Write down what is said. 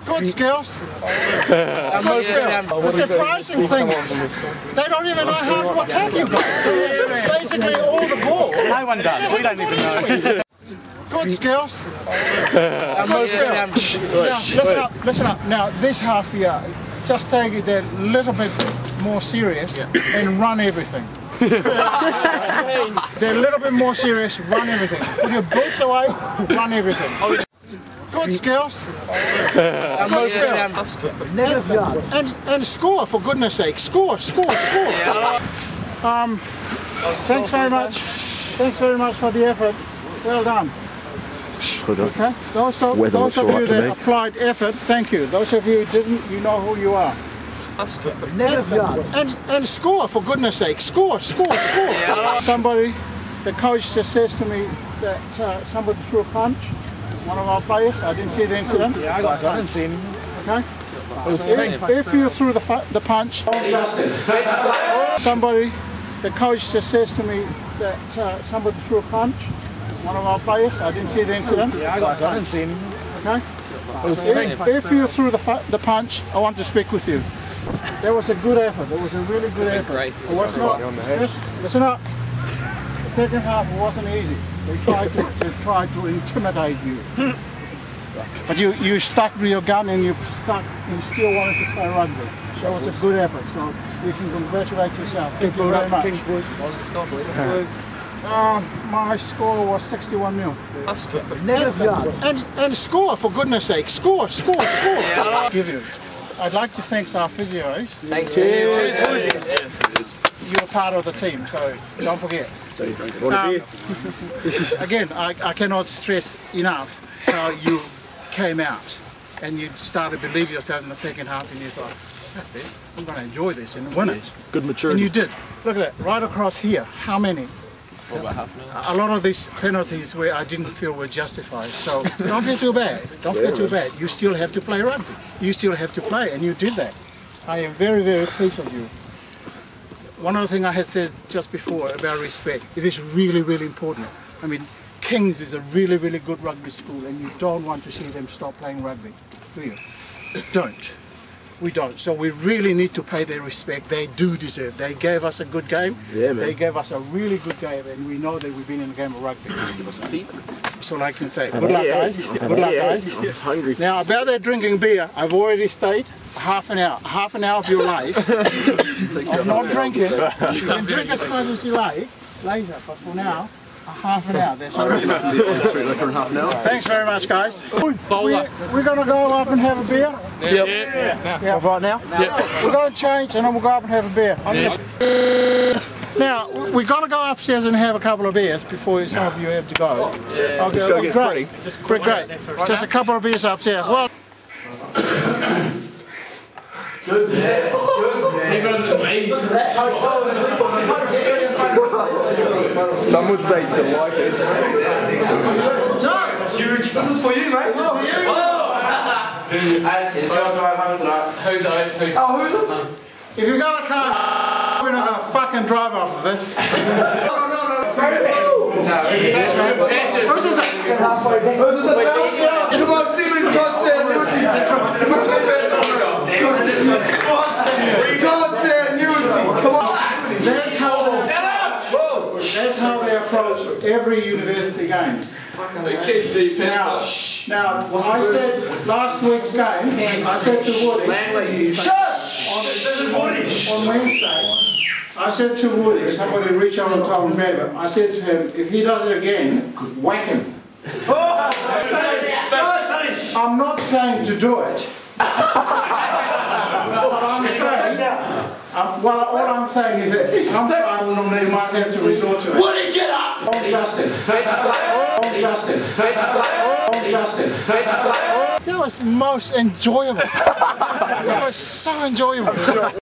Good skills. Good skills. The surprising thing is, they don't even know how to attack you guys. They basically all the ball. No one does. We don't even know. Good skills. Good skills. Now, listen up. Now, this half year, just take it a little bit more serious and run everything. They're a little bit more serious, run everything. Put your boots away, run everything. Good skills. Good skills. And score, for goodness sake. Score. Thanks very much. Thanks very much for the effort. Well done. Okay. Those of you that applied effort, thank you. Those of you who didn't, you know who you are. And score, for goodness sake. Score. Somebody, the coach just says to me that somebody threw a punch. One of our players. I didn't see the incident. Yeah, I didn't see him. Okay. If you threw the punch, justice. Somebody, the coach just says to me that somebody threw a punch. One of our players. I didn't see the incident. Yeah, I didn't see him. Okay. If you threw the punch, I want to speak with you. That was a good effort. It was a really good effort. It was not. Listen up. The second half wasn't easy. They tried to intimidate you. But you stuck to your gun and you still wanted to play rugby. So it's a good effort. So you can congratulate yourself. Thank you very much. What was the score, boys? My score was 61-0. And score, for goodness sake. Score. I'd like to thank our physios. Thank you. You're part of the team, so don't forget. Again, I cannot stress enough how you came out and you started to believe yourself in the second half and you thought, fuck this, I'm going to enjoy this and win it. Good maturity. And you did. Look at that, right across here, how many? A lot of these penalties where I didn't feel were justified. So don't feel too bad. Don't feel too bad. You still have to play rugby. You still have to play, and you did that. I am very, very pleased of you. One other thing I had said just before about respect, it is really, really important. I mean, Kings is a really, really good rugby school, and you don't want to see them stop playing rugby, do you? Don't. We don't. So we really need to pay their respect. They do deserve. They gave us a good game. Yeah, man. They gave us a really good game, and we know that we've been in a game of rugby. Give us a feed. That's all I can say. Good luck, guys. Good luck, guys. I'm hungry. Now, about that drinking beer, I've already stayed half an hour. Half an hour of your life of not drinking. You can drink as much as you like later, but for now, half an hour. That's all. Thanks very much, guys. We're going to go up and have a beer. Yeah. Right now? We're going to change and then we'll go up and have a beer. Now, we're going to go upstairs and have a couple of beers before some of you have to go. Okay, great. Great. Just a couple of beers upstairs. Well, Good man. Some would say delighted. Huge. This is for you, mate. This is for you. It's going to drive home tonight. Who's if you've got a car, we're not going to fucking drive off of this. No. Who's this? It's about sealing continuity. Come on. That's how they approach every university game. Now, I said last week's game, I said to Woody, on Wednesday, I said to Woody, somebody reached out and told him, grab I said to him, if he does it again, whack him. I'm not saying to do it. But I'm saying, all I'm saying is that sometimes you might have to resort to it. Woody, get up! All justice. All justice. All justice. That was most enjoyable. That was so enjoyable.